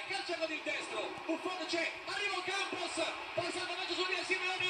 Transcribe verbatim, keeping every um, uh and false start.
calcia con il destro, Buffon c'è, arriva Campos, poi salvataggio su via Simeone.